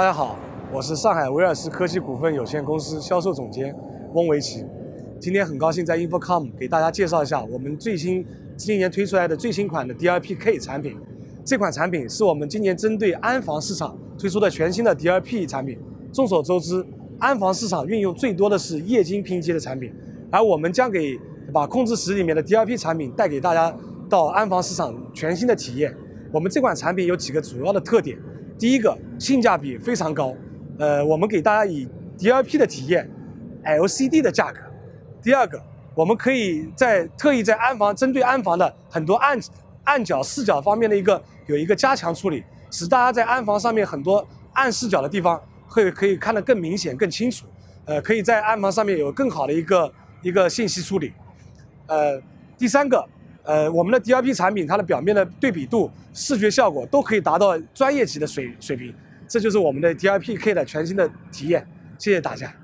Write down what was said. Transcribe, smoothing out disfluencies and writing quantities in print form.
大家好，我是上海威尔斯科技股份有限公司销售总监翁维奇。今天很高兴在 InfoComm 给大家介绍一下我们今年推出来的最新款的 DLP-K 产品。这款产品是我们今年针对安防市场推出的全新的 DLP 产品。众所周知，安防市场运用最多的是液晶拼接的产品，而我们将把控制室里面的 DLP 产品带给大家到安防市场全新的体验。我们这款产品有几个主要的特点。第一个，性价比非常高，我们给大家以 DLP 的体验 ，LCD 的价格。第二个，我们可以特意在针对安防的很多暗角、视角方面的有一个加强处理，使大家在安防上面很多暗视角的地方可以看得更明显、更清楚，可以在安防上面有更好的一个信息处理。第三个。我们的 DLP 产品，它的表面的对比度、视觉效果都可以达到专业级的水平，这就是我们的 DLP-K 的全新的体验。谢谢大家。